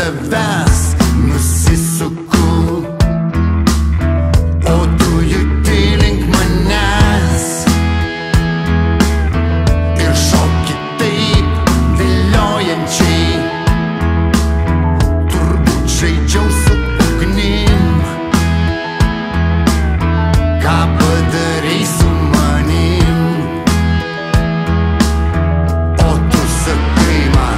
tavęs nusisuku, o tu judi link manęs ir šoki taip viliojančiai. Turbūt žaidžiau su ugnim, ką padarai su manim, o tu sakai man.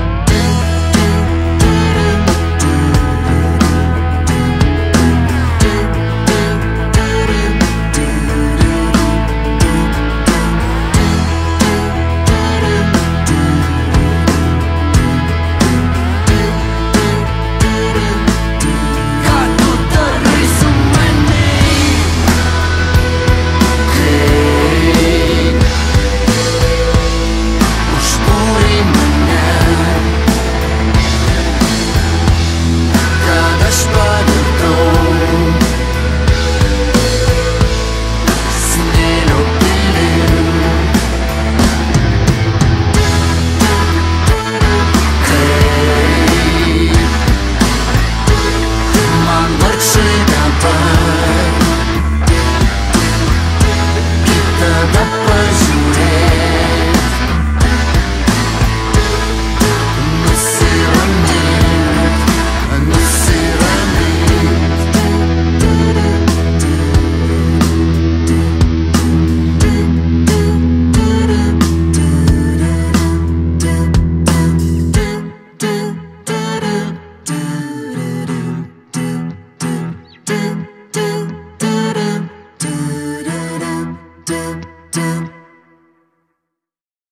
Ką tu darai su manim, kai užkūrei mane, kad aš pavirtau smėlio pilim, kai man vargšai dabar į tave pažiūrėt, nusiramint, nusiramint. Tiup.